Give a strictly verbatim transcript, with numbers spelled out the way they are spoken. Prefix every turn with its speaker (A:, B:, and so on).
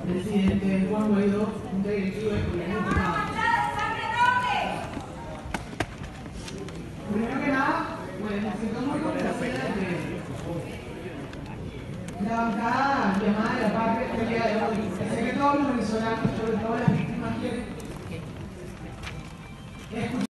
A: presidente Juan Guaidó, junta directiva del gobierno pasado. Primero que nada, pues me siento muy complacida de la bancada llamada de la patria el día de hoy. Sé que todos los venezolanos, sobre todo las víctimas, quieren escuchar